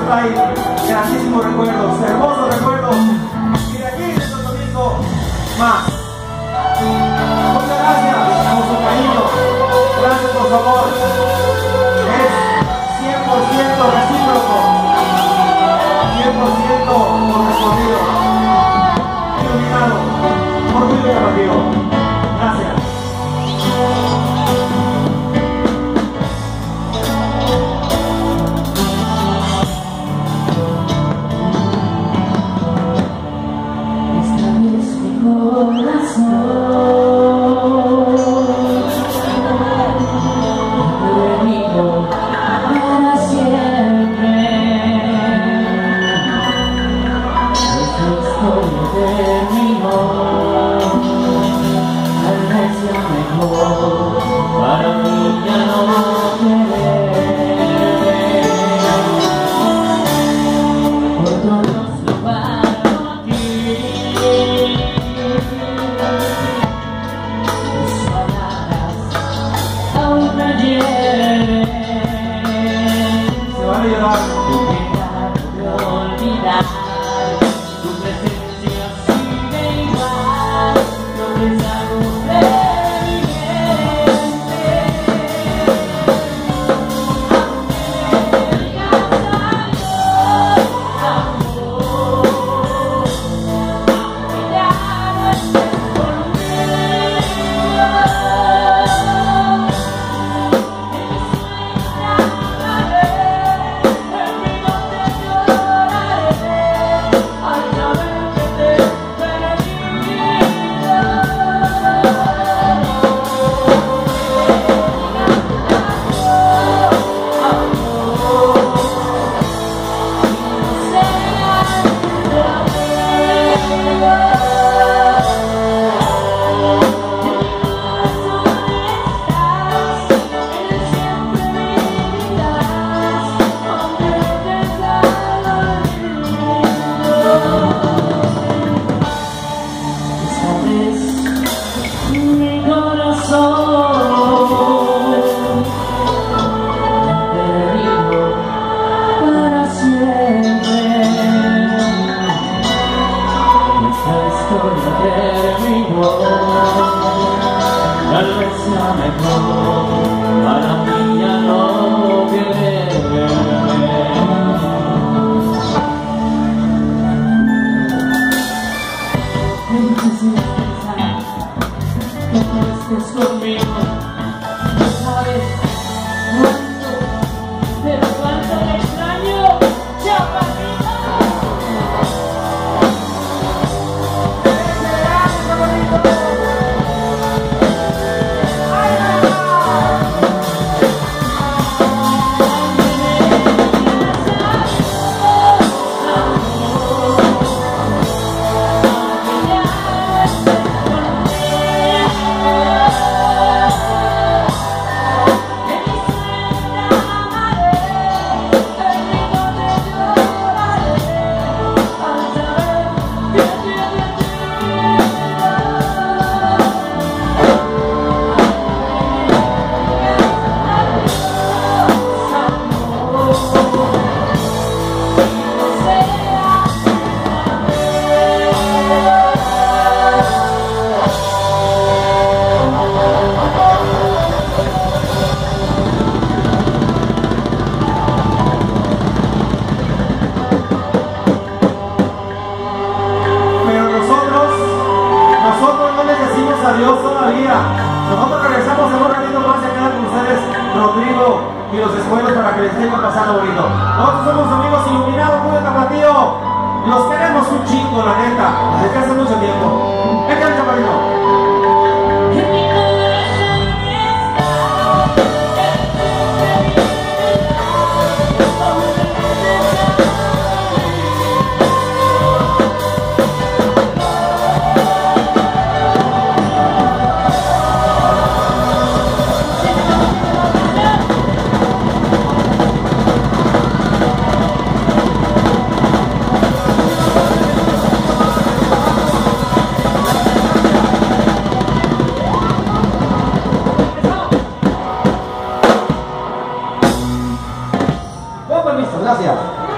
trae grandísimos recuerdos, hermosos recuerdos. Y de aquí de Santo Domingo, más. Muchas gracias por su cariño, gracias por su amor. Es 100% recíproco, 100% correspondido, iluminado, orgullo llamativo. Gracias. Adiós todavía. Nosotros regresamos en un ratito más a quedar con ustedes, Rodrigo y los escuelos, para que les estén pasando bonito. Nosotros somos amigos iluminados, muy tapatío. Los queremos un chingo, la neta. Desde hace mucho tiempo. Venga, chaparrito. Gracias.